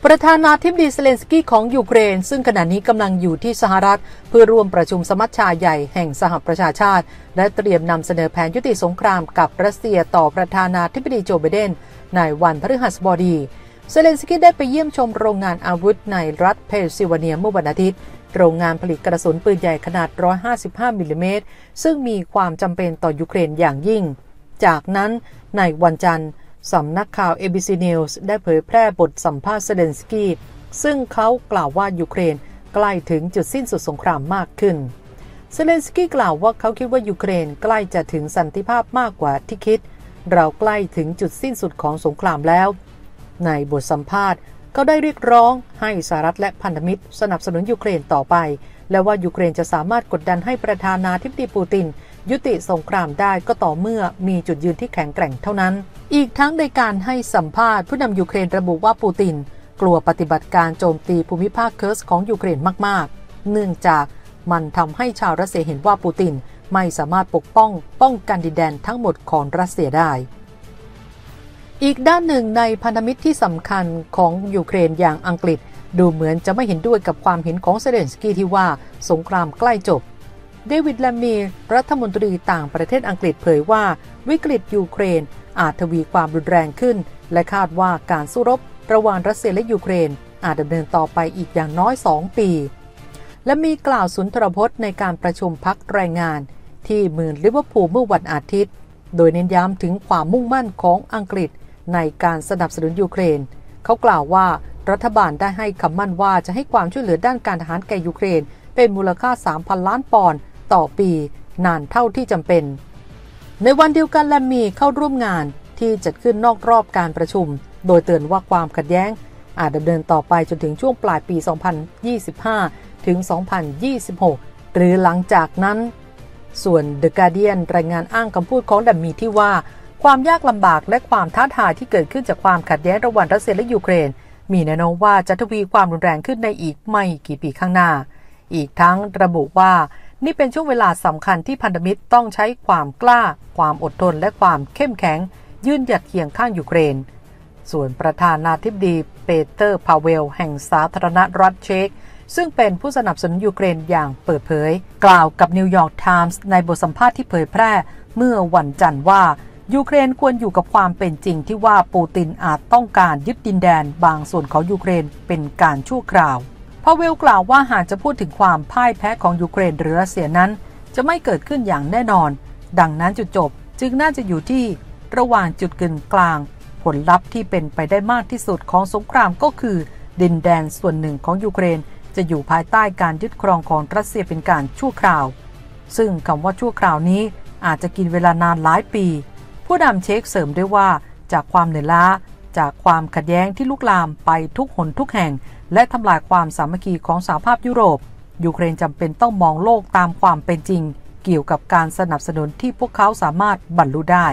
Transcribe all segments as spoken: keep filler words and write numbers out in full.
ประธานาธิบดีเซเลนสกี้ของยูเครนซึ่งขณะนี้กำลังอยู่ที่สหรัฐเพื่อร่วมประชุมสมัชชาใหญ่แห่งสหประชาชาติและเตรียมนำเสนอแผนยุติสงครามกับรัสเซียต่อประธานาธิบดีโจไบเดนในวันพฤหัสบดีเซเลนสกี้ได้ไปเยี่ยมชมโรงงานอาวุธในรัฐเพนซิลเวเนียเมื่อวันอาทิตย์โรงงานผลิตกระสุนปืนใหญ่ขนาดหนึ่งร้อยห้าสิบห้ามิลลิเมตรซึ่งมีความจำเป็นต่อยูเครนอย่างยิ่งจากนั้นในวันจันทร์สำนักข่าว เอ บี ซี News ได้เผยแพร่บทสัมภาษณ์เซเลนสกี้ซึ่งเขากล่าวว่ายูเครนใกล้ถึงจุดสิ้นสุดสงครามมากขึ้นเซเลนสกี้กล่าวว่าเขาคิดว่ายูเครนใกล้จะถึงสันติภาพมากกว่าที่คิดเราใกล้ถึงจุดสิ้นสุดของสงครามแล้วในบทสัมภาษณ์เขาได้เรียกร้องให้สหรัฐและพันธมิตรสนับสนุนยูเครนต่อไปและว่ายูเครนจะสามารถกดดันให้ประธานาธิบดีปูตินยุติสงครามได้ก็ต่อเมื่อมีจุดยืนที่แข็งแกร่งเท่านั้นอีกทั้งในการให้สัมภาษณ์ผู้นำยูเครนระบุว่าปูตินกลัวปฏิบัติการโจมตีภูมิภาคเคิร์สของยูเครนมากๆเนื่องจากมันทำให้ชาวรัสเซียเห็นว่าปูตินไม่สามารถปกป้องป้องกันดินแดนทั้งหมดของรัสเซียได้อีกด้านหนึ่งในพันธมิตรที่สำคัญของยูเครนอย่างอังกฤษดูเหมือนจะไม่เห็นด้วยกับความเห็นของเซเลนสกี้ที่ว่าสงครามใกล้จบเดวิด แลมมีร์รัฐมนตรีต่างประเทศอังกฤษเผยว่าวิกฤตยูเครนอาจทวีความรุนแรงขึ้นและคาดว่าการสู้รบระหว่างรัสเซียและยูเครนอาจดำเนินต่อไปอีกอย่างน้อยสองปีและมีกล่าวสุนทรพจน์ในการประชุมพรรคแรงงานที่เมืองลิเวอร์พูลเมื่อวันอาทิตย์โดยเน้นย้ำถึงความมุ่งมั่นของอังกฤษในการสนับสนุนยูเครนเขากล่าวว่ารัฐบาลได้ให้คำมั่นว่าจะให้ความช่วยเหลือด้านการทหารแก่ยูเครนเป็นมูลค่า สามพัน ล้านปอนด์ต่อปีนานเท่าที่จำเป็นในวันเดียวกันแลมมีเข้าร่วมงานที่จัดขึ้นนอกรอบการประชุมโดยเตือนว่าความขัดแย้งอาจดำเนินต่อไปจนถึงช่วงปลายปี สองพันยี่สิบห้า ถึง สองพันยี่สิบหก หรือหลังจากนั้นส่วน The Guardian รายงานอ้างคำพูดของแลมมีที่ว่าความยากลำบากและความท้าทายที่เกิดขึ้นจากความขัดแย้งระหว่างรัสเซียและยูเครนมีแนวโน้มว่าจะทวีความรุนแรงขึ้นในอีกไม่กี่ปีข้างหน้าอีกทั้งระบุว่านี่เป็นช่วงเวลาสำคัญที่พันธมิตรต้องใช้ความกล้าความอดทนและความเข้มแข็งยืนหยัดเคียงข้างยูเครนส่วนประธานาธิบดีเปเตอร์พาเวลแห่งสาธารณรัฐเช็กซึ่งเป็นผู้สนับสนุนยูเครนอย่างเปิดเผยกล่าวกับนิวยอร์กไทมส์ในบทสัมภาษณ์ที่เผยแพร่เมื่อวันจันทร์ว่ายูเครนควรอยู่กับความเป็นจริงที่ว่าปูตินอาจต้องการยึดดินแดนบางส่วนของยูเครนเป็นการชั่วคราวพาเวลกล่าวว่าหากจะพูดถึงความพ่ายแพ้ของยูเครนหรือรัสเซียนั้นจะไม่เกิดขึ้นอย่างแน่นอนดังนั้นจุดจบจึงน่าจะอยู่ที่ระหว่างจุดกึ่งกลางผลลัพธ์ที่เป็นไปได้มากที่สุดของสงครามก็คือดินแดนส่วนหนึ่งของยูเครนจะอยู่ภายใต้การยึดครองของรัสเซียเป็นการชั่วคราวซึ่งคำว่าชั่วคราวนี้อาจจะกินเวลานานหลายปีผู้นำเช็กเสริมด้วยว่าจากความเหนื่อยล้าจากความขัดแย้งที่ลุกลามไปทุกหนทุกแห่งและทำลายความสามัคคีของสหภาพยุโรปยูเครนจำเป็นต้องมองโลกตามความเป็นจริงเกี่ยวกับการสนับสนุนที่พวกเขาสามารถบรรลุได้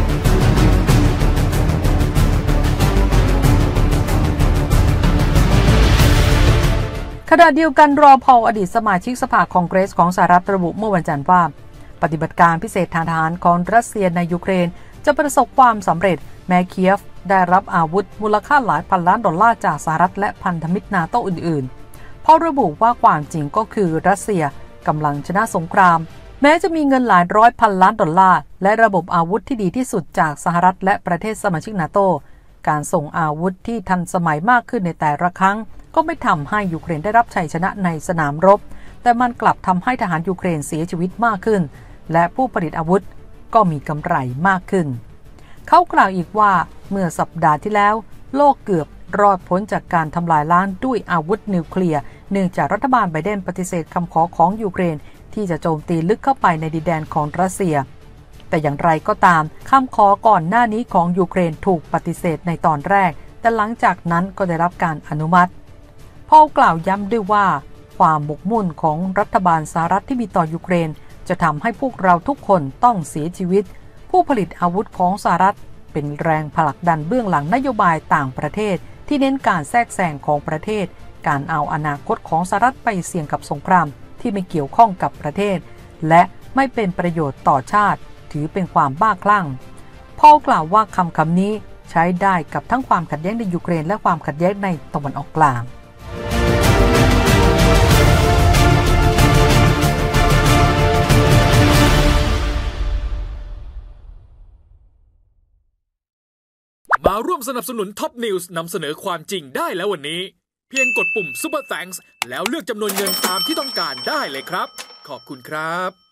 ขณะเดียวกันรอพอลอดีตสมาชิกสภาคองเกรสของสหรัฐระบุเมื่อวันจันทร์ว่าปฏิบัติการพิเศษทางทหารของรัสเซียในยูเครนจะประสบความสำเร็จแม้เคียฟได้รับอาวุธมูลค่าหลายพันล้านดอลลาร์จากสหรัฐและพันธมิตรนาโตอื่นๆเพราะระบุว่าความจริงก็คือรัสเซียกำลังชนะสงครามแม้จะมีเงินหลายร้อยพันล้านดอลลาร์และระบบอาวุธที่ดีที่สุดจากสหรัฐและประเทศสมาชิกนาโตการส่งอาวุธที่ทันสมัยมากขึ้นในแต่ละครั้งก็ไม่ทำให้ยูเครนได้รับชัยชนะในสนามรบแต่มันกลับทำให้ทหารยูเครนเสียชีวิตมากขึ้นและผู้ผลิตอาวุธก็มีกำไรมากขึ้นเขากล่าวอีกว่าเมื่อสัปดาห์ที่แล้วโลกเกือบรอดพ้นจากการทำลายล้างด้วยอาวุธนิวเคลียร์เนื่องจากรัฐบาลไบเดนปฏิเสธคำขอของยูเครนที่จะโจมตีลึกเข้าไปในดินแดนของรัสเซียแต่อย่างไรก็ตามคำขอก่อนหน้านี้ของยูเครนถูกปฏิเสธในตอนแรกแต่หลังจากนั้นก็ได้รับการอนุมัติพอลกล่าวย้ำด้วยว่าความหมกมุ่นของรัฐบาลสหรัฐที่มีต่อยูเครนจะทำให้พวกเราทุกคนต้องเสียชีวิตผู้ผลิตอาวุธของสหรัฐเป็นแรงผลักดันเบื้องหลังนโยบายต่างประเทศที่เน้นการแทรกแซงของประเทศการเอาอนาคตของสหรัฐไปเสี่ยงกับสงครามที่ไม่เกี่ยวข้องกับประเทศและไม่เป็นประโยชน์ต่อชาติถือเป็นความบ้าคลั่งพอลกล่าวว่าคำคำนี้ใช้ได้กับทั้งความขัดแย้งในยูเครนและความขัดแย้งในตะวันออกกลางมาร่วมสนับสนุนท็อปนิวส์นำเสนอความจริงได้แล้ววันนี้เพียงกดปุ่ม Super Thanks แล้วเลือกจำนวนเงินตามที่ต้องการได้เลยครับขอบคุณครับ